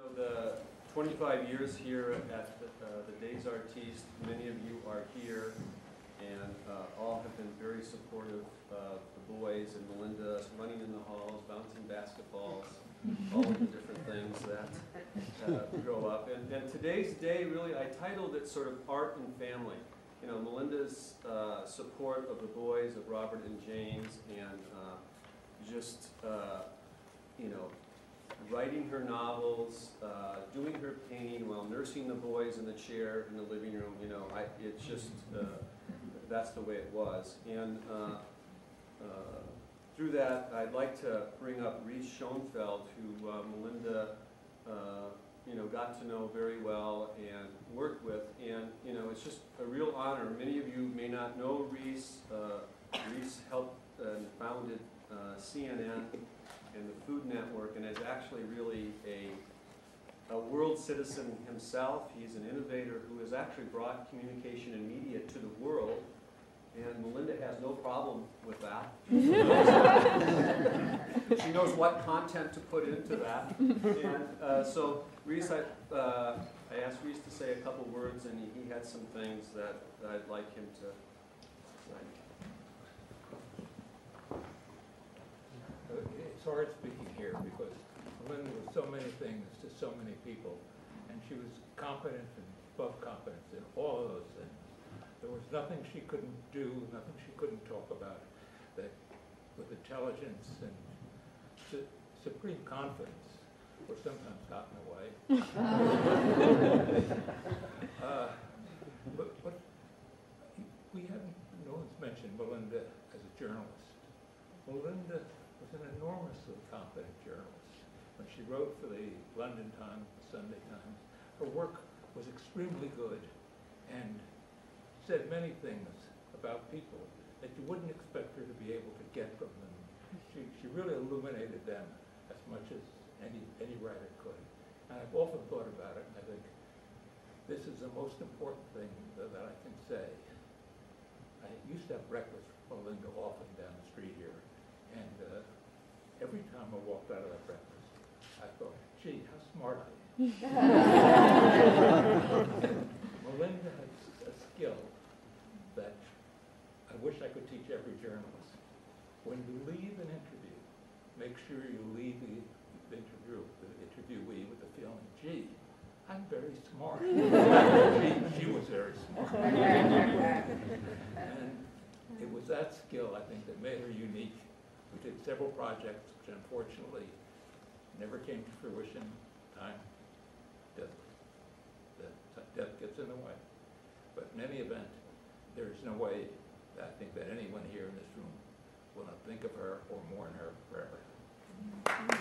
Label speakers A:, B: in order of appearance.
A: The 25 years here at the Des Artistes, many of you are here, and all have been very supportive of the boys and Melinda running in the halls, bouncing basketballs, all of the different things that grow up. And today's day, really, I titled it sort of Art and Family. You know, Melinda's support of the boys, of Robert and James, and just, you know, writing her novels, doing her painting while nursing the boys in the chair in the living room. You know, it's just, that's the way it was. And through that, I'd like to bring up Reese Schonfeld, who Melinda, you know, got to know very well and worked with. And, you know, it's just a real honor. Many of you may not know Reese. Reese helped and founded CNN and the Food Network, and is actually really a world citizen himself. He's an innovator who has actually brought communication and media to the world, and Melinda has no problem with that. She knows what content to put into that. And so Reese, I asked Reese to say a couple words, and he had some things that I'd like him to say.
B: It's hard speaking here because Melinda was so many things to so many people, and she was competent and above competence in all of those things. There was nothing she couldn't do, nothing she couldn't talk about that with intelligence and supreme confidence were sometimes got in the way. But we haven't, no one's mentioned Melinda as a journalist. Melinda was an enormously competent journalist. When she wrote for the London Times, the Sunday Times, her work was extremely good and said many things about people that you wouldn't expect her to be able to get from them. She really illuminated them as much as any writer could. And I've often thought about it, and I think this is the most important thing that I can say. I used to have breakfast with Melinda often down the street here, and every time I walked out of that breakfast, I thought, gee, how smart I am. Melinda has a skill that I wish I could teach every journalist. When you leave an interview, make sure you leave the interviewee with the feeling, gee, I'm very smart. She was very smart. And it was that skill, I think, that made her unique. We did several projects which unfortunately never came to fruition. Death gets in the way. But in any event, there is no way that I think that anyone here in this room will not think of her or mourn her forever.